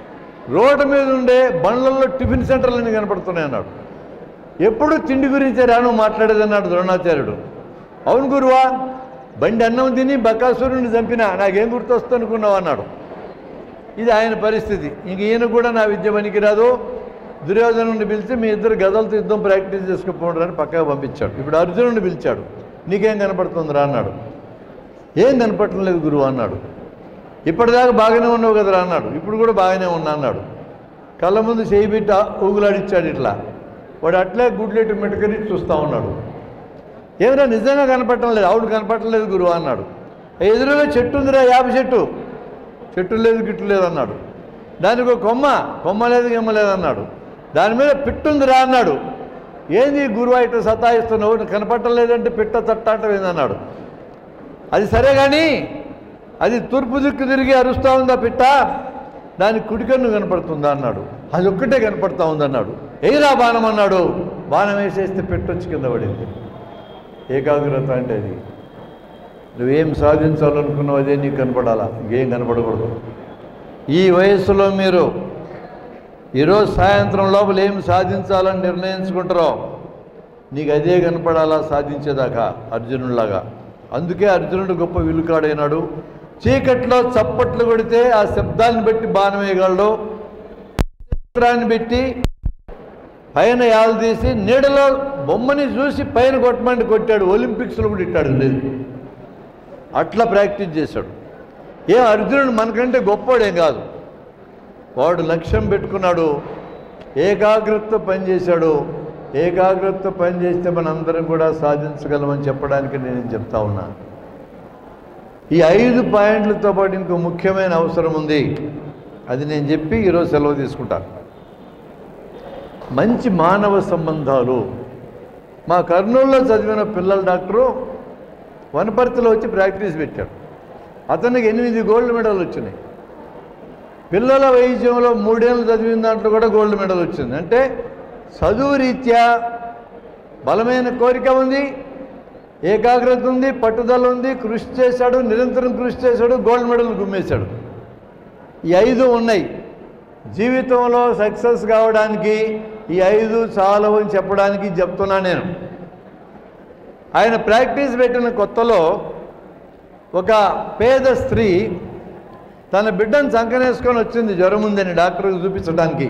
రోడ్డు మీద ఉండే బండ్లలో టిఫిన్ సెంటర్లన్నీ కనపడుతున్నాయి అన్నాడు. ఎప్పుడు తిండి గురించి రాను మాట్లాడేదన్నాడు ద్రోణాచార్యుడు. అవును గురువా, బండి అన్నం తిని బకాసురుడిని చంపినా నాకేం గుర్తొస్తుంది అనుకున్నావు అన్నాడు. ఇది ఆయన పరిస్థితి. ఇంక ఈయన కూడా నా విద్య పనికిరాదు, దుర్యోధనుడిని పిలిచి మీ ఇద్దరు గదలతో యుద్ధం ప్రాక్టీస్ చేసుకుపోండి అని పక్కగా పంపించాడు. ఇప్పుడు అర్జునుడిని పిలిచాడు. నీకేం కనపడుతుందిరా అన్నాడు. ఏం కనపడటం లేదు గురువు అన్నాడు. ఇప్పటిదాకా బాగానే ఉన్నావు కదరా అన్నాడు. ఇప్పుడు కూడా బాగానే ఉన్నా అన్నాడు. కళ్ళ ముందు చేయి బిడ్డ ఊగులాడిచ్చాడు ఇట్లా. వాడు అట్లే గుడ్లెట్టు మెట్టుకని చూస్తూ ఉన్నాడు. ఏమైనా నిజంగా కనపడటం లేదు. అవును కనపడటం లేదు గురువు అన్నాడు. ఎదురుగా చెట్టు ఉందిరా, యాప చెట్టు. చెట్టు లేదు గిట్టు లేదు అన్నాడు. దానికి ఒక కొమ్మ కొమ్మ లేదు గిమ్మ లేదన్నాడు. దాని మీద పిట్టుందిరా అన్నాడు. ఏంది గురువు ఇట్లా సతాయిస్తున్నావు, కనపడటం లేదంటే పిట్ట తట్టాటం ఏందన్నాడు. అది సరే కానీ అది తూర్పు దిక్కు తిరిగి అరుస్తూ ఉందా పిట్ట, దాని కుడికన్ను కనపడుతుందా అన్నాడు. అది ఒక్కటే కనపడుతూ ఉందన్నాడు. ఎయిరా బాణం అన్నాడు. బాణం వేసేస్తే పెట్టొచ్చి కింద పడింది. ఏకాగ్రత అంటే అది. నువ్వేం సాధించాలనుకున్నావు అదే నీకు కనపడాలా, ఇంకేం కనపడకూడదు. ఈ వయస్సులో మీరు ఈరోజు సాయంత్రం లోపల ఏం సాధించాలని నిర్ణయించుకుంటారో నీకు అదే కనపడాలా సాధించేదాకా, అర్జునుడిలాగా. అందుకే అర్జునుడు గొప్ప విలుకాడైనాడు. చీకట్లో చప్పట్లు కొడితే ఆ శబ్దాన్ని బట్టి బాణం వేయగలడు. చిత్రాన్ని పెట్టి పైన యాలు తీసి నీడలో బొమ్మని చూసి పైన కొట్టమంటే కొట్టాడు. ఒలింపిక్స్లో కూడా ఇట్టాడు లేదు. అట్లా ప్రాక్టీస్ చేశాడు. ఏ అర్జునుడు మనకంటే గొప్పోడేం కాదు. వాడు లక్ష్యం పెట్టుకున్నాడు, ఏకాగ్రతతో పనిచేశాడు. ఏకాగ్రతతో పనిచేస్తే మనందరం కూడా సాధించగలమని చెప్పడానికి నేను చెప్తా ఉన్నా. ఈ ఐదు పాయింట్లతో పాటు ఇంకో ముఖ్యమైన అవసరం ఉంది. అది నేను చెప్పి ఈరోజు సెలవు తీసుకుంటాను. మంచి మానవ సంబంధాలు. మా కర్నూలులో చదివిన పిల్లల డాక్టరు వనపర్తిలో వచ్చి ప్రాక్టీస్ పెట్టాడు. అతనికి ఎనిమిది గోల్డ్ మెడల్ వచ్చినాయి. పిల్లల వైద్యంలో మూడేళ్ళు చదివిన దాంట్లో కూడా గోల్డ్ మెడల్ వచ్చింది. అంటే చదువు రీత్యా బలమైన కోరిక ఉంది, ఏకాగ్రత ఉంది, పట్టుదల ఉంది, కృషి చేశాడు, నిరంతరం కృషి చేశాడు, గోల్డ్ మెడల్ గుమ్మేశాడు. ఈ ఐదు ఉన్నాయి. జీవితంలో సక్సెస్ కావడానికి ఈ ఐదు చాలవు అని చెప్పడానికి చెప్తున్నా నేను. ఆయన ప్రాక్టీస్ పెట్టిన కొత్తలో ఒక పేద స్త్రీ తన బిడ్డను సంకనేసుకొని వచ్చింది జ్వరం ఉందని డాక్టర్కి చూపించడానికి.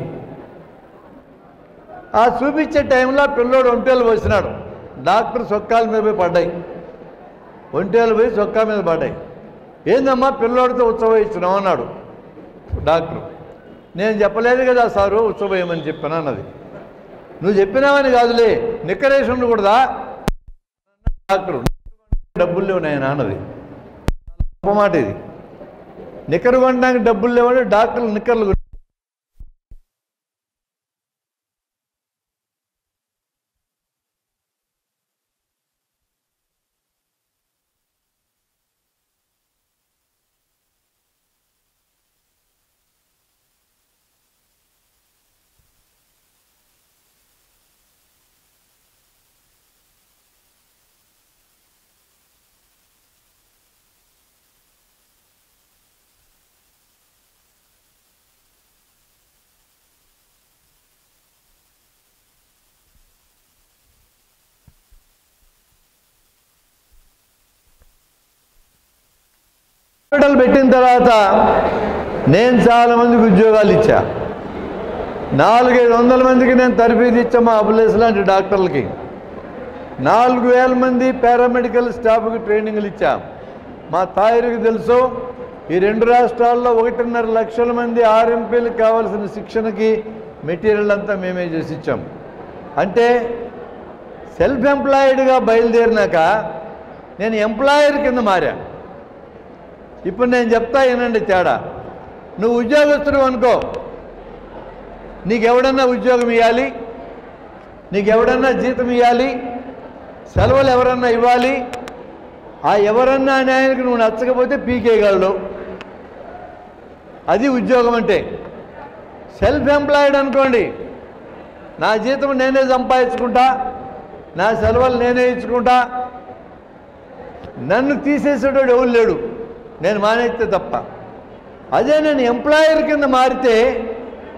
ఆ చూపించే టైంలో పిల్లోడు ఒంటేలు పోసినాడు. డాక్టర్ చొక్కాల మీద పోయి పడ్డాయి. ఒంటేలు పోయి చొక్కా మీద పడ్డాయి. ఏందమ్మా పిల్లోడితో ఉత్సవం ఇచ్చినావు అన్నాడు డాక్టర్. నేను చెప్పలేదు కదా సారు ఉత్సవమని చెప్పాను అన్నది. నువ్వు చెప్పినావని కాదులే, నిక్కరేసి ఉండకూడదా డాక్టర్. డబ్బులు లేవు నాయన అన్నది. గొప్ప మాట ఇది. నిక్కరు కొనడానికి డబ్బులు లేవంటే డాక్టర్లు నిక్కర్లు హాస్పిటల్ పెట్టిన తర్వాత నేను చాలామందికి ఉద్యోగాలు ఇచ్చా. నాలుగైదు వందల మందికి నేను తరఫీదు ఇచ్చా మా అబులేస్ లాంటి డాక్టర్లకి. నాలుగు వేల మంది పారామెడికల్ స్టాఫ్కి ట్రైనింగ్లు ఇచ్చా. మా తాయరికి తెలుసు, ఈ రెండు రాష్ట్రాల్లో ఒకటిన్నర లక్షల మంది ఆర్ఎంపీలకు కావాల్సిన శిక్షణకి మెటీరియల్ అంతా మేమే చేసి ఇచ్చాం. అంటే సెల్ఫ్ ఎంప్లాయిడ్గా బయలుదేరినాక నేను ఎంప్లాయర్ కింద మారా. ఇప్పుడు నేను చెప్తా ఏనండి తేడా. నువ్వు ఉద్యోగస్తుడు అనుకో, నీకెవడన్నా ఉద్యోగం ఇవ్వాలి, నీకెవడన్నా జీతం ఇవ్వాలి, సెలవులు ఎవరన్నా ఇవ్వాలి. ఆ ఎవరన్నా అని ఆయనకు నువ్వు నచ్చకపోతే పీకేయగలడు. అది ఉద్యోగం అంటే. సెల్ఫ్ ఎంప్లాయిడ్ అనుకోండి, నా జీతం నేనే సంపాదించుకుంటా, నా సెలవులు నేనే ఇచ్చుకుంటా, నన్ను తీసేసేటోడు ఎవరు లేడు, నేను మానేస్తే తప్ప. అదే నేను ఎంప్లాయర్ కింద మారితే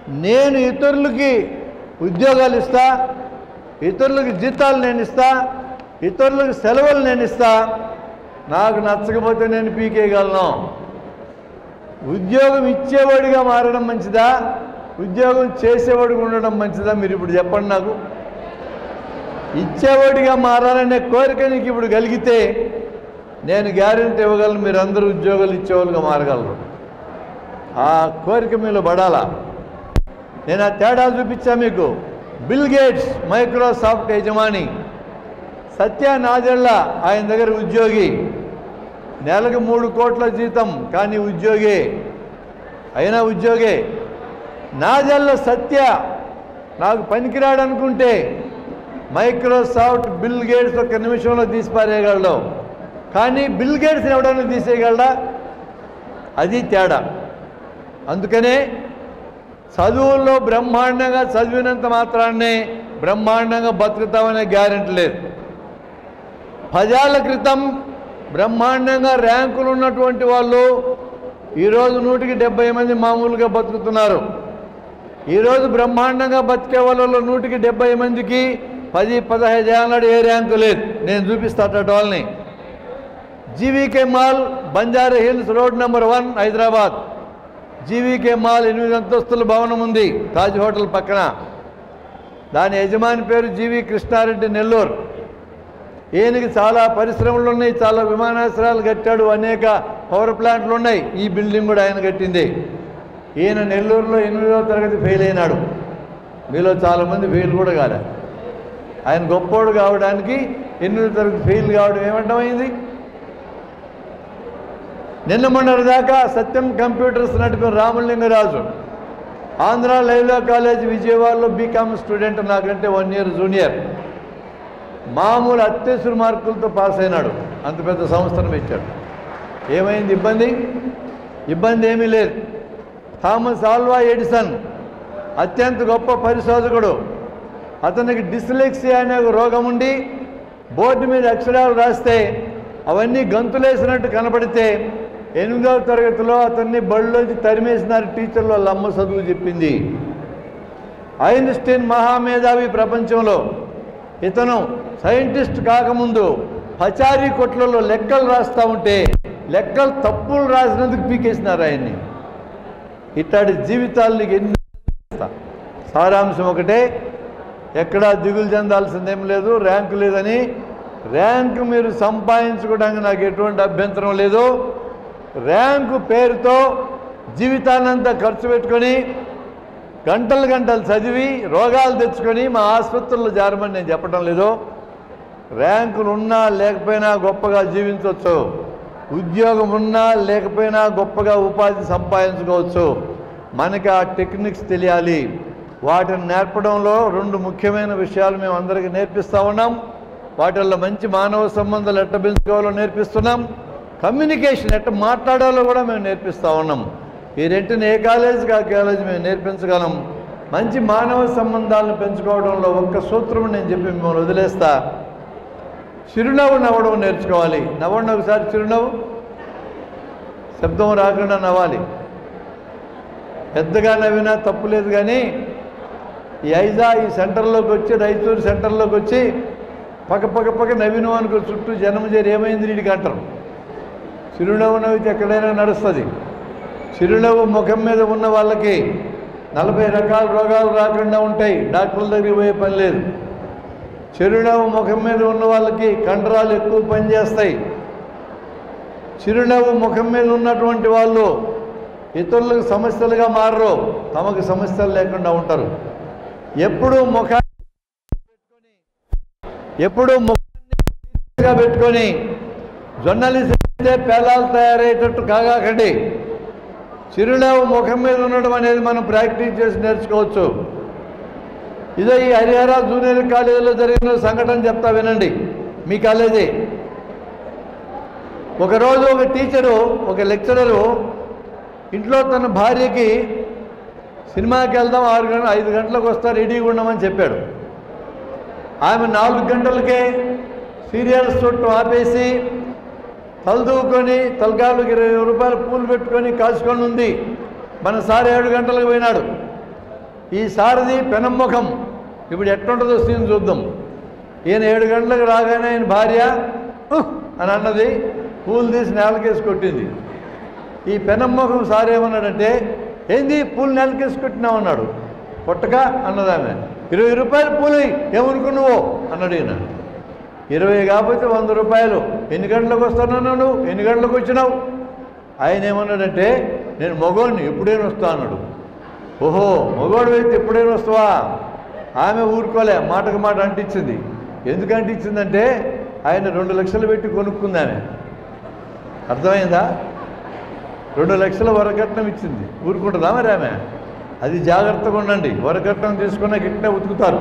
నేను ఇతరులకి ఉద్యోగాలు ఇస్తా, ఇతరులకి జీతాలు నేను ఇస్తా, ఇతరులకు సెలవులు నేను ఇస్తా, నాకు నచ్చకపోతే నేను పీకేయగలను. ఉద్యోగం ఇచ్చేవాడిగా మారడం మంచిదా, ఉద్యోగం చేసేవాడిగా ఉండడం మంచిదా? మీరు ఇప్పుడు చెప్పండి నాకు. ఇచ్చేవాడిగా మారాలనే కోరిక నీకు ఇప్పుడు కలిగితే నేను గ్యారెంటీ ఇవ్వగలను, మీరు అందరూ ఉద్యోగాలు ఇచ్చేవాళ్ళుగా మారగలరు. ఆ కోరిక మీలో పడాలా. నేను ఆ తేడా చూపించా మీకు. బిల్ గేట్స్ మైక్రోసాఫ్ట్ యజమాని, సత్య నాదెళ్ల ఆయన దగ్గర ఉద్యోగి, నెలకు మూడు కోట్ల జీతం, కానీ ఉద్యోగే, అయినా ఉద్యోగే. నాదెళ్ల సత్య నాకు పనికిరాడనుకుంటే మైక్రోసాఫ్ట్ బిల్ గేట్స్ ఒక నిమిషంలో తీసిపారేయగలడు, కానీ బిల్ గేట్స్ ఎవడన్నా తీసేయగలడా? అది తేడా. అందుకనే చదువుల్లో బ్రహ్మాండంగా చదివినంత మాత్రాన్నే బ్రహ్మాండంగా బతుకుతామనే గ్యారెంటీ లేదు. పదేళ్ల క్రితం బ్రహ్మాండంగా ర్యాంకులు ఉన్నటువంటి వాళ్ళు ఈరోజు నూటికి డెబ్బై మంది మామూలుగా బతుకుతున్నారు. ఈరోజు బ్రహ్మాండంగా బతికే వాళ్ళలో నూటికి డెబ్బై మందికి పది పదహైదు ఏళ్ళనాడు ఏ ర్యాంకు లేదు. నేను చూపిస్తాట వాళ్ళని. GVK mall, Banjara hills road number one, Hyderabad. GVK mall ఎనిమిది అంతస్తుల భవనం ఉంది తాజ్ హోటల్ పక్కన. దాని యజమాని పేరు జీవి కృష్ణారెడ్డి, నెల్లూరు. ఈయనకి చాలా పరిశ్రమలు ఉన్నాయి, చాలా విమానాశ్రయాలు కట్టాడు, అనేక పవర్ ప్లాంట్లు ఉన్నాయి. ఈ బిల్డింగ్ కూడా ఆయన కట్టింది. ఈయన నెల్లూరులో ఎనిమిదవ తరగతి ఫెయిల్ అయినాడు. మీలో చాలామంది ఫెయిల్ కూడా కాలే. ఆయన గొప్పోడు కావడానికి ఎనిమిదవ తరగతి ఫెయిల్ కావడం ఏమంటమైంది? నిన్న మొన్నటి దాకా సత్యం కంప్యూటర్స్ నడిపిన రామలింగరాజు ఆంధ్ర లైవ్లా కాలేజ్ విజయవాడలో బీకామ్ స్టూడెంట్, నాకంటే వన్ ఇయర్ జూనియర్. మామూలు అత్యవసర మార్కులతో పాస్ అయినాడు. అంత పెద్ద సంస్థను పెట్టాడు. ఏమైంది ఇబ్బంది? ఇబ్బంది ఏమీ లేదు. థామస్ ఆల్వా ఎడిసన్ అత్యంత గొప్ప పరిశోధకుడు. అతనికి డిస్లెక్సియా అనే ఒక రోగం ఉండి బోర్డు మీద అక్షరాలు రాస్తే అవన్నీ గంతులేసినట్టు కనపడితే ఎనిమిదవ తరగతిలో అతన్ని బడిలోంచి తరిమేసినారు టీచర్లు. వాళ్ళ అమ్మ చదువు చెప్పింది. ఐన్స్టీన్ మహామేధావి ప్రపంచంలో. ఇతను సైంటిస్ట్ కాకముందు పచారీ కొట్లలో లెక్కలు రాస్తూ ఉంటే లెక్కలు తప్పులు రాసినందుకు పీకేసినారు ఆయన్ని. ఇట్లాంటి జీవితాలు నీకు ఎన్ని. సారాంశం ఒకటే, ఎక్కడా దిగులు చెందాల్సిందేం లేదు. ర్యాంకు లేదని. ర్యాంకు మీరు సంపాదించుకోవడానికి నాకు ఎటువంటి అభ్యంతరం లేదు. ర్యాంకు పేరుతో జీవితాన్నంతా ఖర్చు పెట్టుకొని గంటలు గంటలు చదివి రోగాలు తెచ్చుకొని మా ఆసుపత్రుల్లో జారమని నేను చెప్పడం లేదు. ర్యాంకులు ఉన్నా లేకపోయినా గొప్పగా జీవించవచ్చు. ఉద్యోగం ఉన్నా లేకపోయినా గొప్పగా ఉపాధి సంపాదించుకోవచ్చు. మనకి ఆ టెక్నిక్స్ తెలియాలి. వాటిని నేర్పడంలో రెండు ముఖ్యమైన విషయాలు మేము అందరికీ నేర్పిస్తూ ఉన్నాం. వాటిల్లో మంచి మానవ సంబంధాలు ఎట్ట పెంచుకోవాలో నేర్పిస్తున్నాం. కమ్యూనికేషన్ ఎట్ట మాట్లాడాలో కూడా మేము నేర్పిస్తూ ఉన్నాం. ఈ రెంటిని ఏ కాలేజీకి ఆ కాలేజీ మేము నేర్పించగలం. మంచి మానవ సంబంధాలను పెంచుకోవడంలో ఒక్క సూత్రం నేను చెప్పి మిమ్మల్ని వదిలేస్తా. చిరునవ్వు నవ్వడం నేర్చుకోవాలి. నవ్వండి ఒకసారి. చిరునవ్వు శబ్దం రాకుండా నవ్వాలి. పెద్దగా నవ్వినా తప్పు లేదు, కానీ ఈ ఐజా ఈ సెంటర్లోకి వచ్చి రైతూరు సెంటర్లోకి వచ్చి పక్క పక్క పక్క నవ్విన అనుకో చుట్టూ జనం చేరి ఏమైంది వీడికి అంటారు. చిరునవ్వు నవ్వితే ఎక్కడైనా నడుస్తుంది. చిరునవ్వు ముఖం మీద ఉన్న వాళ్ళకి నలభై రకాల రోగాలు రాకుండా ఉంటాయి. డాక్టర్ల దగ్గరికి పోయే పని లేదు. చిరునవ్వు ముఖం మీద ఉన్న వాళ్ళకి కండరాలు ఎక్కువ పనిచేస్తాయి. చిరునవ్వు ముఖం మీద ఉన్నటువంటి వాళ్ళు ఇతరులకు సమస్యలుగా మారరు, తమకు సమస్యలు లేకుండా ఉంటారు. ఎప్పుడూ ముఖాన్ని ఎప్పుడూ ముఖాన్ని పెట్టుకొని జర్నలిస్ట్ అయితే పేలాలు తయారయ్యేటట్టు కాగాకండి. చిరునవ్వు ముఖం మీద ఉండడం అనేది మనం ప్రాక్టీస్ చేసి నేర్చుకోవచ్చు. ఇదో ఈ హరిహర జూనియర్ కాలేజీలో జరిగిన సంఘటన చెప్తా వినండి. మీ కాలేజీ ఒకరోజు ఒక టీచరు, ఒక లెక్చరరు ఇంట్లో తన భార్యకి సినిమాకి వెళ్దాం, ఆరు గంటలు ఐదు గంటలకు వస్తా రెడీగా ఉండమని చెప్పాడు. ఆమె నాలుగు గంటలకే సీరియల్స్ చుట్టూ ఆపేసి తలదూకొని తలకాలకు ఇరవై రూపాయలు పూలు పెట్టుకొని కాచుకొని ఉంది. మన సార్ ఏడు గంటలకు పోయినాడు. ఈ సారథి పెనమ్మకం ఇప్పుడు ఎట్లుంటుందో సీన్ చూద్దాం. ఈయన ఏడు గంటలకు రాగానే ఆయన భార్య అని అన్నది, పూలు తీసి నేలకేసి కొట్టింది. ఈ పెనమ్మకం సార్ ఏమన్నాడంటే, ఏంది పూలు నేలకేసి కొట్టినామన్నాడు. కొట్టక అన్నదామె, ఇరవై రూపాయలు పూలు ఏమనుకున్నావో అన్నాడు ఈయన. ఇరవై కాకపోతే వంద రూపాయలు. ఎన్ని గంటలకు వస్తున్నావు నువ్వు, ఎన్ని గంటలకు వచ్చినావు? ఆయన ఏమన్నాడంటే, నేను మగోడిని ఎప్పుడైనా వస్తా అన్నాడు. ఓహో మగోడు అయితే ఎప్పుడైనా వస్తావా? ఆమె ఊరుకోలే, మాటకు మాట అంటించింది. ఎందుకు అంటించిందంటే ఆయన రెండు లక్షలు పెట్టి కొనుక్కుంది ఆమె. అర్థమైందా? రెండు లక్షల వరకట్నం ఇచ్చింది. ఊరుకుంటుందా మరి ఆమె? అది జాగ్రత్తగా ఉండండి, వరకట్నం తీసుకున్న గిట్నే ఉతుకుతారు.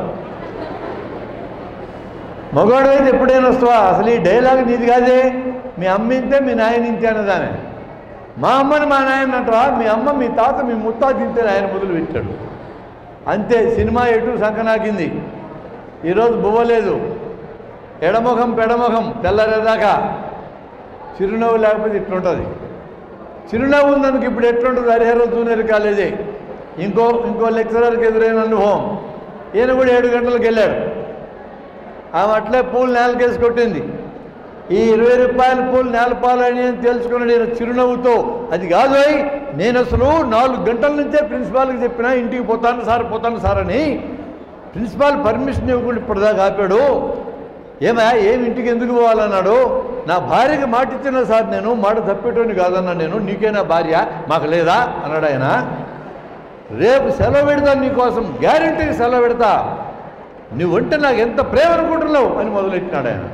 మగవాడు అయితే ఎప్పుడైనా వస్తావా? అసలు ఈ డైలాగ్ నీది కాదే, మీ అమ్మ ఇంతే మీ నాయన ఇంతే అన్నది ఆమె. మా అమ్మని మా నాయన అంటావా? మీ అమ్మ మీ తాత మీ ముత్తాత ఇంతే ఆయన మొదలు పెట్టాడు. అంతే, సినిమా ఎటు సంకనాకింది. ఈరోజు బువ్వలేదు, ఎడముఖం పెడముఖం తెల్లరేదాకా. చిరునవ్వు లేకపోతే ఇట్లుంటుంది. చిరునవ్వు ఉందనుకు ఇప్పుడు ఎట్లుంటుంది? హరిహర జూనియర్ కాలేజీ ఇంకో ఇంకో లెక్చరర్కి ఎదురైన అనుభవం. ఈయన కూడా ఏడు గంటలకు వెళ్ళాడు. ఆమె అట్లే పూలు నేలకేసి కొట్టింది. ఈ ఇరవై రూపాయల పూలు నేలపాలని అని తెలుసుకుని నేను చిరునవ్వుతో, అది కాదు నేను అసలు నాలుగు గంటల నుంచే ప్రిన్సిపాల్కి చెప్పినా ఇంటికి పోతాను సార్ పోతాను సార్ అని. ప్రిన్సిపాల్ పర్మిషన్ ఇవ్వకుండా ఇప్పటిదాకా ఆపాడు. ఏమా ఏమి ఇంటికి ఎందుకు పోవాలన్నాడు. నా భార్యకి మాట ఇచ్చిన సార్, నేను మాట తప్పేటోని కాదన్నా, నేను నీకేనా భార్య మాకు లేదా అన్నాడు ఆయన. రేపు సెలవు పెడతా నీకోసం, గ్యారంటీకి సెలవు పెడతా, నువ్వంటే నాకు ఎంత ప్రేమ అనుకుంటున్నావు అని మొదలెట్టినాడు ఆయన.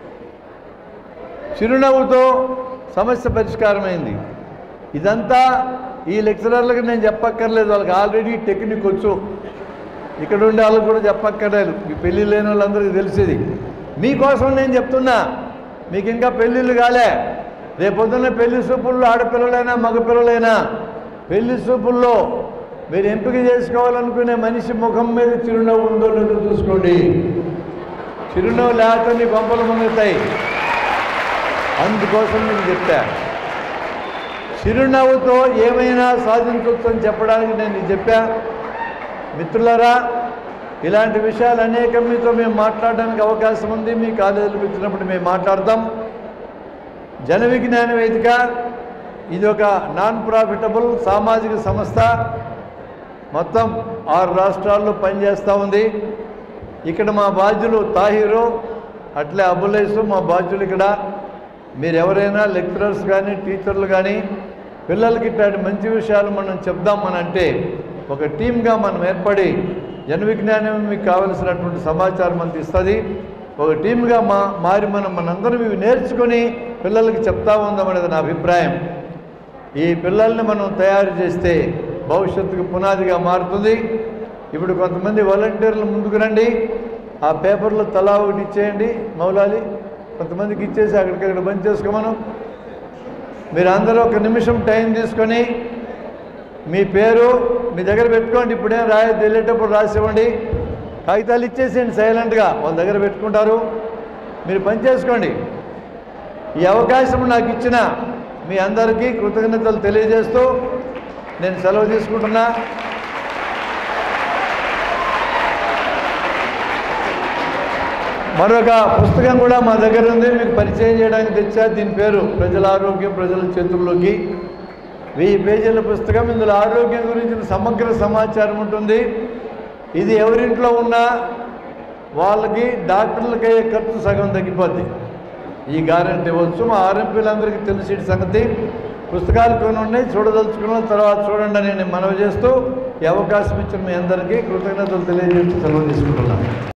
చిరునవ్వుతో సమస్య పరిష్కారమైంది. ఇదంతా ఈ లెక్చరర్లకు నేను చెప్పక్కర్లేదు, వాళ్ళకి ఆల్రెడీ టెక్నిక్ వచ్చు. ఇక్కడ ఉండే వాళ్ళకి కూడా చెప్పక్కర్లేదు, ఈ పెళ్ళి లేని వాళ్ళందరికీ తెలిసేది. మీకోసం నేను చెప్తున్నా, మీకు ఇంకా పెళ్ళిళ్ళు కాలే. రేపొద్దున్న పెళ్లి చూపుల్లో ఆడపిల్లలైనా మగపిల్లలైనా పెళ్లి చూపుల్లో మీరు ఎంపిక చేసుకోవాలనుకునే మనిషి ముఖం మీద చిరునవ్వు ఉందో లేదో చూసుకోండి. చిరునవ్వు లేకపోతే నీ పంపలు మునుగుతాయి. అందుకోసం నేను చెప్పా, చిరునవ్వుతో ఏమైనా సాధించవచ్చు అని చెప్పడానికి నేను చెప్పా. మిత్రులారా, ఇలాంటి విషయాలు అనేకం మీతో మేము మాట్లాడడానికి అవకాశం ఉంది. మీ కాలేజీలకు వచ్చినప్పుడు మేము మాట్లాడతాం. జన విజ్ఞాన వేదిక ఇది ఒక నాన్ ప్రాఫిటబుల్ సామాజిక సంస్థ. మొత్తం ఆరు రాష్ట్రాల్లో పనిచేస్తూ ఉంది. ఇక్కడ మా బాధ్యులు తాహిరు, అట్లే అబులైసు మా బాధ్యులు. ఇక్కడ మీరు ఎవరైనా లెక్చరర్స్ కానీ టీచర్లు కానీ పిల్లలకి ఇట్లాంటి మంచి విషయాలు మనం చెప్దామని అంటే ఒక టీమ్గా మనం ఏర్పడి జన విజ్ఞానం మీకు కావలసినటువంటి సమాచారం అంత ఇస్తుంది. ఒక టీమ్గా మా మారి మనం మనందరం ఇవి నేర్చుకొని పిల్లలకి చెప్తా ఉందామనేది నా అభిప్రాయం. ఈ పిల్లల్ని మనం తయారు చేస్తే భవిష్యత్తుకు పునాదిగా మారుతుంది. ఇప్పుడు కొంతమంది వాలంటీర్లు ముందుకు రండి, ఆ పేపర్లు తలా ఒకటి ఇచ్చేయండి మౌలాలి, కొంతమందికి ఇచ్చేసి అక్కడికక్కడ బంద్ చేసుకోమను. మీరు అందరూ ఒక నిమిషం టైం తీసుకొని మీ పేరు మీ దగ్గర పెట్టుకోండి. ఇప్పుడేం రాయొద్దు, వెళ్ళేటప్పుడు రాసివ్వండి. కాగితాలు ఇచ్చేసేయండి సైలెంట్గా, వాళ్ళ దగ్గర పెట్టుకుంటారు. మీరు పని చేసుకోండి. ఈ అవకాశం నాకు ఇచ్చిన మీ అందరికీ కృతజ్ఞతలు తెలియజేస్తూ నేను సెలవు తీసుకుంటున్నా. మరొక పుస్తకం కూడా మా దగ్గర ఉంది, మీకు పరిచయం చేయడానికి తెచ్చా. దీని పేరు ప్రజల ఆరోగ్యం ప్రజల చేతుల్లోకి. వెయ్యి పేజీల పుస్తకం. ఇందులో ఆరోగ్యం గురించిన సమగ్ర సమాచారం ఉంటుంది. ఇది ఎవరింట్లో ఉన్నా వాళ్ళకి డాక్టర్లకి అయ్యే ఖర్చు సగం తగ్గిపోద్ది. ఈ గ్యారెంటీ ఇవ్వచ్చు. మా ఆర్ఎంపీలందరికీ తెలిసి సంగతి. పుస్తకాలు కొన్ని ఉన్నాయి, చూడదలుచుకున్న తర్వాత చూడండి అని నేను మనవి చేస్తూ ఈ అవకాశం ఇచ్చిన మీ అందరికీ కృతజ్ఞతలు తెలియజేస్తూ సెలవు తీసుకుంటున్నాను.